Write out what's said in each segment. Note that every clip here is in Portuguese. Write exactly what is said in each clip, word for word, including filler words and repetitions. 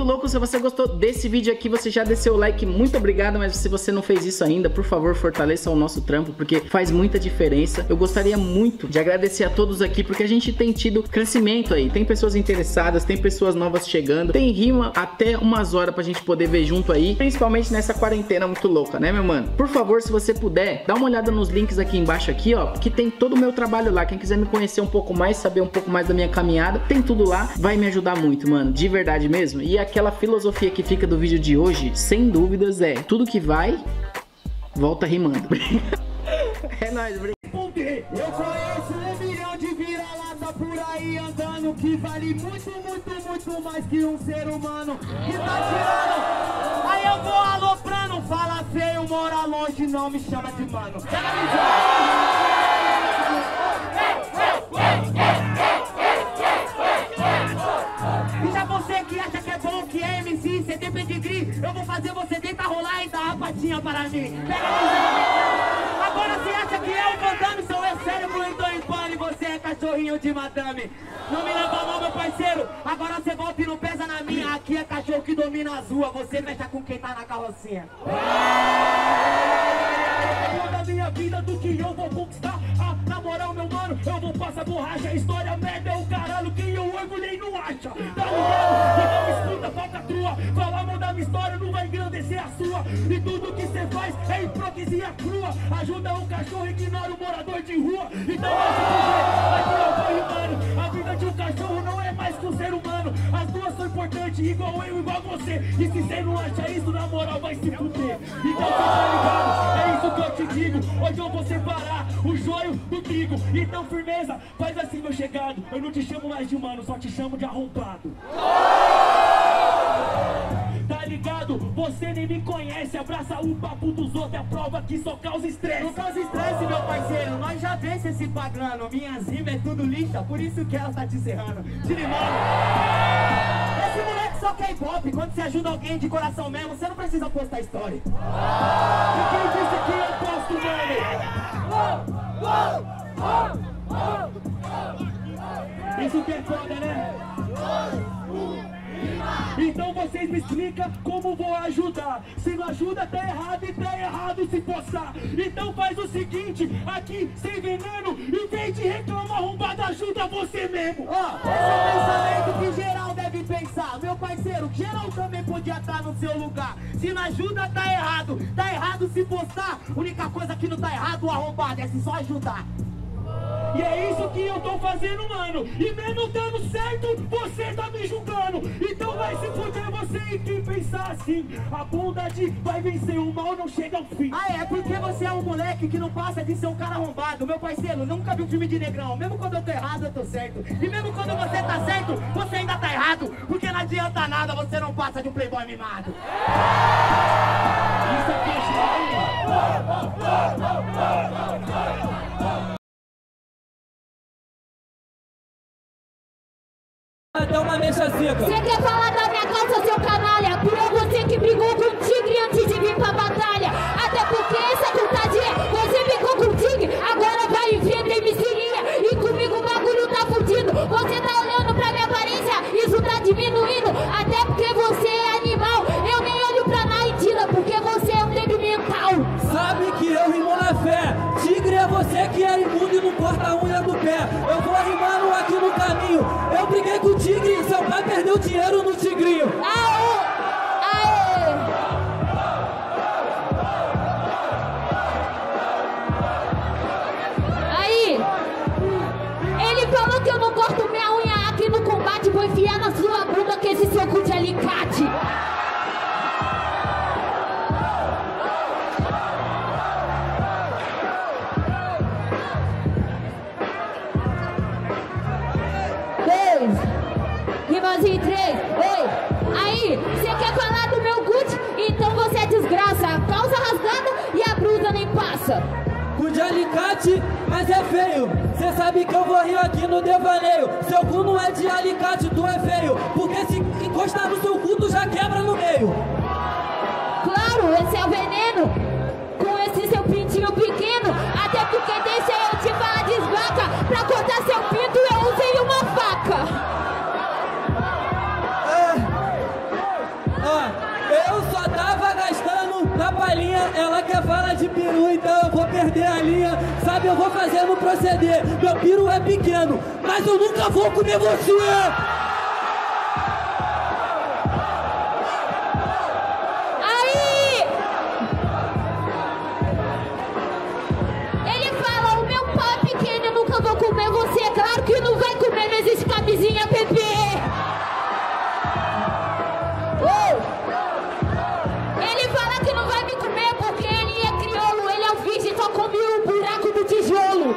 muito louco. Se você gostou desse vídeo aqui, você já desceu o like, muito obrigado. Mas se você não fez isso ainda, por favor, fortaleça o nosso trampo, porque faz muita diferença. Eu gostaria muito de agradecer a todos aqui, porque a gente tem tido crescimento aí. Tem pessoas interessadas, tem pessoas novas chegando, tem rima até umas horas pra gente poder ver junto aí, principalmente nessa quarentena muito louca, né, meu mano? Por favor, se você puder, dá uma olhada nos links aqui embaixo aqui, ó, que tem todo o meu trabalho lá. Quem quiser me conhecer um pouco mais, saber um pouco mais da minha caminhada, tem tudo lá, vai me ajudar muito, mano, de verdade mesmo. E aquela filosofia que fica do vídeo de hoje, sem dúvidas, é tudo que vai, volta rimando. É nóis, obrigado. Eu conheço um milhão de vira-lata por aí andando, que vale muito, muito, muito mais que um ser humano que tá tirando. Aí eu vou aloprando, fala feio, mora longe, não me chama de mano. Pega a e já você que acha que é bom, que é M C, você tem pedigree, eu vou fazer você deitar, rolar e dar a patinha para mim. Pega a agora você acha que eu mandando, sou eu cérebro, então em pano, e você é cachorrinho de madame. Não me leva mal, meu parceiro, agora você volta e não pesa na minha. Aqui é cachorro que domina as ruas, você fecha com quem tá na carrocinha. Da minha vida, do que eu vou conquistar, ah, na moral, meu mano, eu vou passar borracha. História merda é o caralho, quem eu orgulhei não acha. Tá ligado? E não escuta, falta crua. Falar mal da minha história não vai engrandecer a sua. E tudo que cê faz é hipocrisia crua. Ajuda o cachorro, ignora o morador de rua. Então essa é aqui eu vou rimando. A vida de um cachorro não é mais que um ser humano. As duas são importantes, igual eu, igual você. E se cê não acha isso, na moral vai se fuder. Então cê tá ligado? É isso que eu te digo. Hoje eu vou separar o joio do trigo. Então firmeza, faz assim, meu chegado. Eu não te chamo mais de humano, só te chamo de arrombado. Tá ligado? Você nem me conhece. Abraça o papo dos outros, é a prova que só causa estresse. Não causa estresse, meu parceiro, nós já vence esse pagano. Minhas rimas é tudo lixa, por isso que ela tá te serrando. De limão. Esse moleque só quer hip-hop. Quando você ajuda alguém de coração mesmo, você não precisa postar história. E quem disse que eu posto, mano? Isso que é foda, né? Então vocês me explicam como vou ajudar. Se não ajuda, tá errado, e tá errado se postar. Então faz o seguinte, aqui sem veneno, em vez de reclamar arrombado, ajuda você mesmo. Ó, oh, esse é o pensamento que geral deve pensar. Meu parceiro, geral também podia estar no seu lugar. Se não ajuda, tá errado, tá errado se postar. Única coisa que não tá errado, o arrombado, é se só ajudar. E é isso que eu tô fazendo, mano. E mesmo dando certo, você tá me julgando. Então vai se fuder você e quem pensar assim. A bondade vai vencer, o mal não chega ao fim. Ah, é porque você é um moleque que não passa de ser um cara arrombado. Meu parceiro, nunca vi um filme de negrão. Mesmo quando eu tô errado, eu tô certo. E mesmo quando você tá certo, você ainda tá errado. Porque não adianta nada, você não passa de um playboy mimado. Isso aqui é até uma mecha seca. Você quer falar da minha causa, seu canalha? Por você que brigou com o tigre antes de vir pra batalha. Até porque essa contadinha, você brigou com o tigre, agora vai enfrentar e me seria. E comigo o bagulho tá fudido. Você tá olhando pra minha aparência, isso tá diminuindo. Até porque você é animal, eu nem olho pra Naitila, porque você é um débil mental. Sabe que eu rimo na fé. Tigre é você que é imundo e não corta a unha do pé. Eu vou rimando aqui no caminho. Eu briguei com o tigre e seu pai perdeu dinheiro no tigrinho. Aê! Aê! Aí! Ele falou que eu não corto minha unha aqui no combate. Vou enfiar na sua bunda com esse soco de alicate. Rimazinho três, oi! Aí, você quer falar do meu Gucci? Então você é desgraça. A calça rasgada e a blusa nem passa. Cu de alicate, mas é feio. Cê sabe que eu vou rir aqui no devaneio. Seu cu não é de alicate, tu é feio. Porque se encostar no seu cu, tu já quebra no meio. Claro, esse é o veneno. Com esse seu pintinho pequeno. Até porque deixa eu te falar desvaca. Pra cortar seu pinto eu usei uma faca. Você fala de peru, então eu vou perder a linha. Sabe, eu vou fazer no proceder. Meu peru é pequeno, mas eu nunca vou comer você. Aí! Ele fala, o meu pau é pequeno, eu nunca vou comer você. Claro que não vai comer, não existe camisinha, bebê. Ele fala que não vai me comer porque ele é crioulo, ele é o virgem, só come o buraco do tijolo.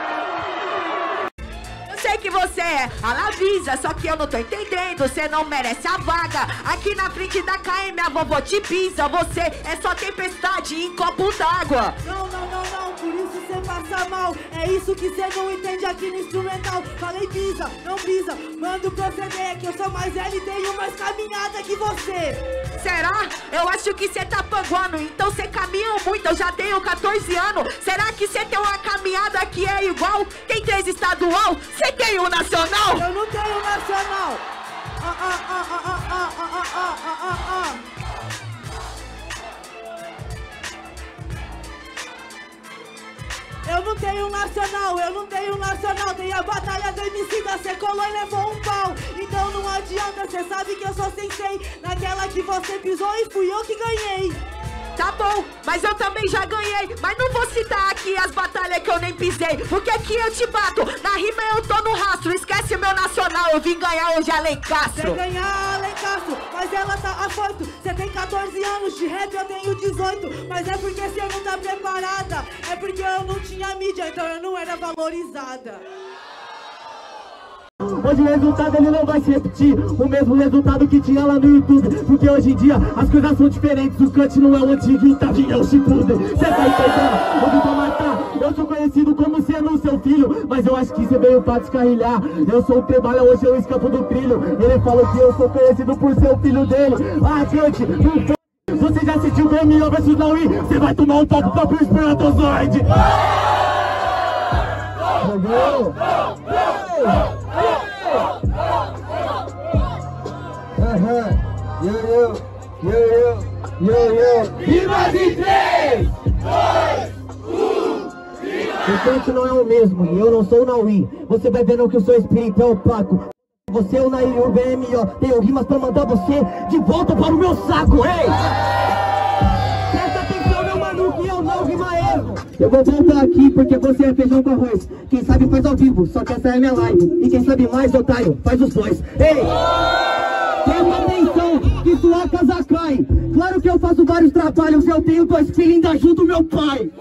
Eu sei que você é a Lavisa, só que eu não tô entendendo, você não merece a vaga. Aqui na frente da K M a vovó te pisa, você é só tempestade em copo d'água. Não, não, não, não, por isso cê passa mal. É isso que cê não entende aqui no instrumental. Falei pisa, não pisa, mando proceder que eu sou mais velho e tenho mais caminhada que você. Será? Eu acho que cê tá panguando, então cê caminha muito, eu já tenho quatorze anos. Será que cê tem uma caminhada que é igual? Tem três estadual, cê tem um nacional? Eu não tenho nacional. Ah, ah, ah, ah, ah, ah, ah, ah, ah, ah, ah. Eu não tenho nacional, eu não tenho nacional. Tem a batalha do M C da cê colou e levou um pau. Então não adianta, cê sabe que eu sou sensei. Naquela que você pisou e fui eu que ganhei. Tá bom, mas eu também já ganhei. Mas não vou citar aqui as batalhas que eu nem pisei, porque aqui eu te bato, na rima eu tô no rastro. Esquece o meu nacional, eu vim ganhar hoje Alencastro. Você ganhar Alencastro, mas ela tá afoito. Você tem quatorze anos, de rap eu tenho dezoito. Mas é porque você não tá preparada. É porque eu não tinha mídia, então eu não era valorizada. Hoje o resultado ele não vai se repetir, o mesmo resultado que tinha lá no YouTube. Porque hoje em dia as coisas são diferentes, o Cut não é o antigo e o Tavinho é o Shippuden. Cê tá entendendo? Eu vim pra matar, eu sou conhecido como sendo seu filho, mas eu acho que cê veio pra descarrilhar. Eu sou o trabalho, hoje eu escapo do trilho. Ele falou que eu sou conhecido por ser o filho dele. Ah, Cut, não. Você já assistiu B M O versus Naui? Você vai tomar um pau pro próprio espermatozoide. Jogou! Aham, yo, yo, yo, yo, yo, yo. E mais em três, dois, um, o Cut não é o mesmo, e eu não sou o Naui. Você vai vendo que o seu espírito é opaco. Você é o Naui, o B M O. Tenho rimas pra mandar você de volta para o meu saco, ei! Presta atenção, meu mano, que eu não rima erro. Eu vou voltar aqui porque você é feijão com arroz. Quem sabe faz ao vivo, só que essa é minha live. E quem sabe mais, otário, faz os dois. Ei! Presta atenção, que sua casa cai. Claro que eu faço vários trabalhos, eu tenho dois filhos e ainda ajudo meu pai.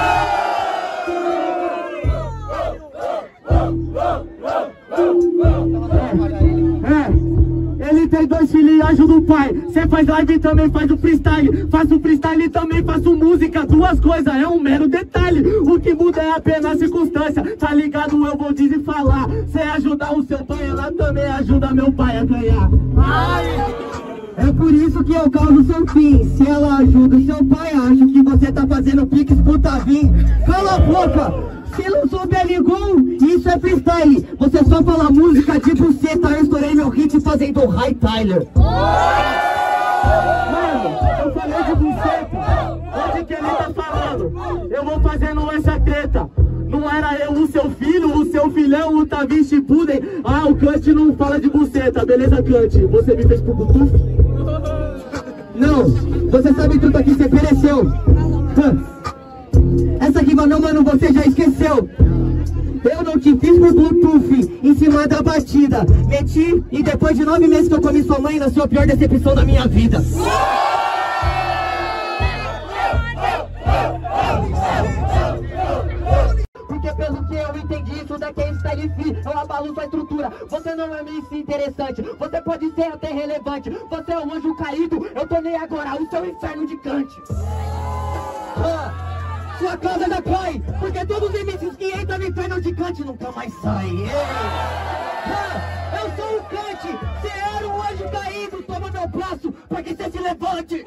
É, ele tem dois filhos e ajuda o pai. Cê faz live e também faz o freestyle. Faço freestyle e também faço música. Duas coisas, é um mero detalhe. O que muda é apenas a circunstância. Tá ligado? Eu vou dizer e falar. Cê ajudar o seu pai, ela também ajuda meu pai a ganhar. Ai. É por isso que eu causo seu fim. Se ela ajuda o seu pai, acho que você tá fazendo pix pro Tavinho. Cala a boca! Se não souber ligou, isso é freestyle. Você só fala música de buceta. Eu estourei meu hit fazendo High Tyler. Mano, eu falei de buceta. Onde que ele tá falando? Eu vou fazendo essa treta. Não era eu o seu filho, o seu filhão, o Tavinho Shippuden. Ah, o Cut não fala de buceta. Beleza, Cut? Você me fez pro Bluetooth? Não, você sabe tudo aqui, você pereceu. Essa rima não, mano, você já esqueceu. Eu não te fiz por Bluetooth em cima da batida. Meti e depois de nove meses que eu comi sua mãe, nasceu a pior decepção da minha vida. Porque pelo que eu entendi, isso daqui é style free. Eu abalo sua estrutura, você não é M C interessante. Você pode ser até relevante. Você é um anjo caído, eu tornei agora o seu inferno de Kant. Ah. Sua casa já cai, porque todos os M Cs que entram no inferno de Kant nunca mais saem. Ah, eu sou o Kant, você era um anjo caído, toma meu braço pra que você se levante.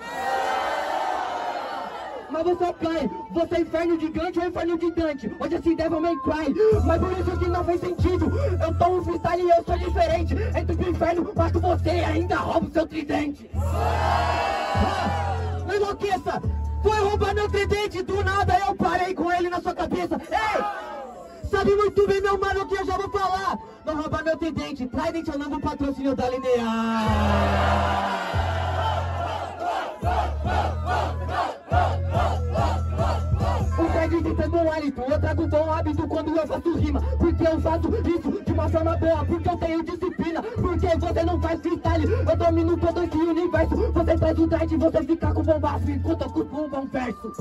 Mas você cai, você é inferno de Kant ou inferno de Dante? Hoje esse Devil May Cry, mas por isso que não fez sentido. Eu tô um freestyle e eu sou diferente. Entro pro inferno, mato você e ainda roubo seu tridente. Ah, não enlouqueça! Foi roubar meu tridente, do nada eu parei com ele na sua cabeça. Ei! Sabe muito bem, meu mano, que eu já vou falar. Não roubar meu tridente, Trident é o novo patrocínio da Linear. O Fred gritando um hálito, eu trago bom hábito quando eu faço rima. Porque eu faço isso de uma forma boa, porque eu tenho disciplina. Porque você não faz freestyle, eu domino todo esse universo. Você traz o dread, você fica com bombaço, enquanto eu cuspo um bom verso.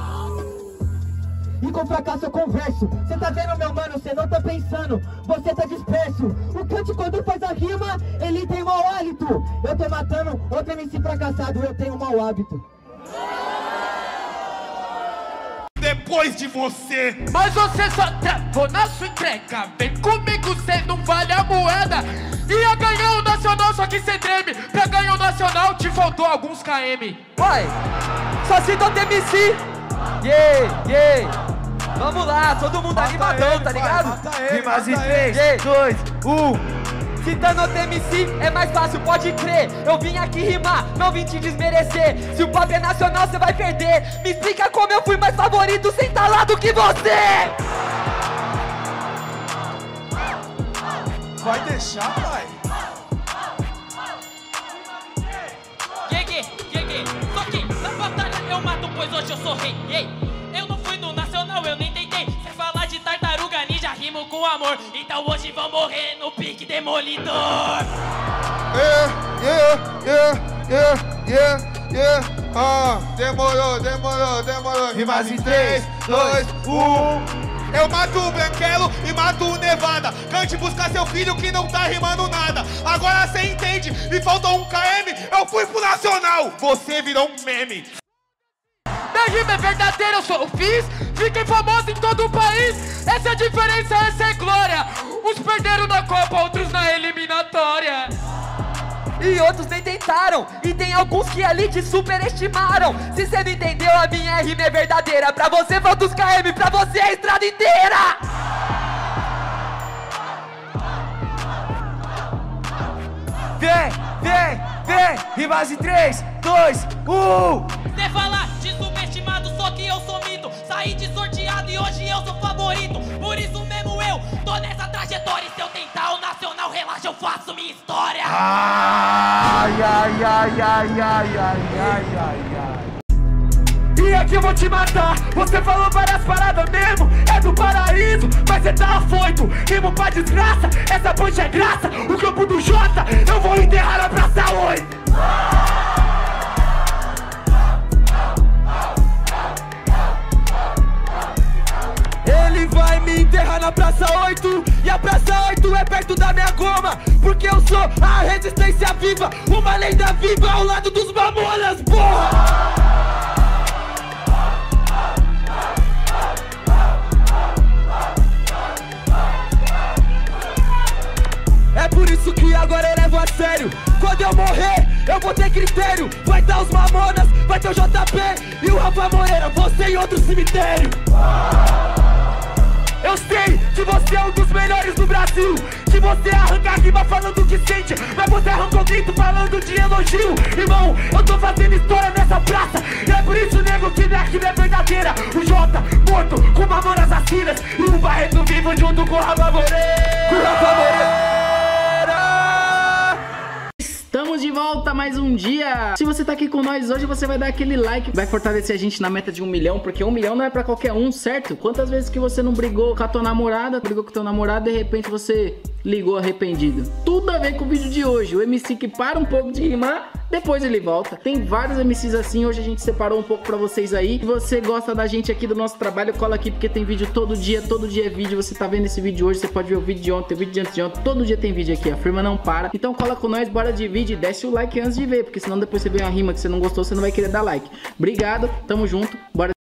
E com fracasso eu converso. Cê tá vendo, meu mano, cê não tá pensando, você tá disperso. O Kant quando faz a rima, ele tem mau hálito. Eu tô matando outro M C fracassado, eu tenho mau hábito. Depois de você. Mas você só travou na sua entrega. Vem comigo, cê não vale a moeda. Ia ganhar o Nacional, só que cê treme. Pra ganhar o Nacional, te faltou alguns km. Vai, só cita o M C. Yeah, yeah. Vamos lá, todo mundo Mata animadão, ele, tá ligado? Mata ele, Rimas em mata três, ele. dois, um. Citando o M C é mais fácil, pode crer. Eu vim aqui rimar, não vim te desmerecer. Se o papo é nacional, cê vai perder. Me explica como eu fui mais favorito sem tá lá do que você. Vai deixar, pai? Gege, gege, só que na batalha eu mato, pois hoje eu sou rei. Ei, eu não fui no Nacional, eu nem tentei. Cê falar de tartaruga ninja, rimo com amor. Então hoje vão morrer no pique demolidor. Yeah, yeah, yeah, yeah, yeah, yeah. Ah, demorou, demorou, demorou. Rimas em três, dois, um. Eu mato o Branquelo e mato o Nevada. Cante buscar seu filho que não tá rimando nada. Agora cê entende, me faltou um quilômetro, eu fui pro Nacional. Você virou um meme. Minha rima é verdadeira, eu sou o Fizz. Fiquei famoso em todo o país. Essa é a diferença, essa é glória. Uns perderam na Copa, outros na eliminatória. E outros nem tentaram. E tem alguns que ali te superestimaram. Se cê não entendeu, a minha rima é verdadeira. Pra você falta os quilômetros, pra você é a estrada inteira. Vem, vem, vem. Rimas em três, dois, um. Cê fala de subestimado, só que eu sou mito. Saí de sorteado e hoje eu sou favorito. Por isso mesmo eu tô nessa trajetória. E se eu tentar o Nacional, relaxa, eu faço minha história. Ai, ai, ai, ai, ai, ai, ai, ai, ai. E aqui eu vou te matar. Você falou várias paradas mesmo, é do paraíso, mas cê tá afoito. Rimo pra desgraça, essa ponte é graça. O campo do Jota, eu vou enterrar na Praça oito. Ele vai me enterrar na Praça oito. E a Praça oito é perto da minha goma. Porque eu sou a resistência viva, uma lenda viva ao lado dos mamonas, porra! É por isso que agora eu levo a sério. Quando eu morrer, eu vou ter critério. Vai dar os Mamonas, vai ter o J P e o Rafa Moreira, você em outro cemitério. Eu sei que você é um dos melhores do Brasil, que você arranca a rima falando o que sente, mas você arranca o grito falando de elogio. Irmão, eu tô fazendo história nessa praça, e é por isso, nego, que minha rima é verdadeira. O Jota morto com Mamonas assassinas e o Barreto vivo junto com o Rafa Moreira. Com o Rafa Moreira. Estamos de volta mais um dia. Se você tá aqui com nós hoje, você vai dar aquele like, vai fortalecer a gente na meta de um milhão, porque um milhão não é pra qualquer um, certo? Quantas vezes que você não brigou com a tua namorada, brigou com o teu namorado e de repente você ligou arrependido? Tudo a ver com o vídeo de hoje. O M C que para um pouco de rimar, depois ele volta. Tem vários M Cs assim, hoje a gente separou um pouco pra vocês aí. Se você gosta da gente aqui, do nosso trabalho, cola aqui porque tem vídeo todo dia, todo dia é vídeo. Você tá vendo esse vídeo hoje, você pode ver o vídeo de ontem, o vídeo de antes de ontem, todo dia tem vídeo aqui, a firma não para. Então cola com nós, bora de vídeo e desce o like antes de ver, porque senão depois você vê uma rima que você não gostou, você não vai querer dar like. Obrigado, tamo junto, bora.